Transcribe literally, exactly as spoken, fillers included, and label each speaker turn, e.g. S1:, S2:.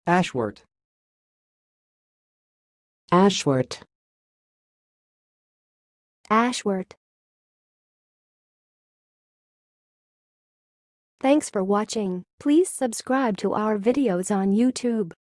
S1: ashwort,
S2: ashwort,
S3: ashwort. Thanks for watching. Please subscribe to our videos on YouTube.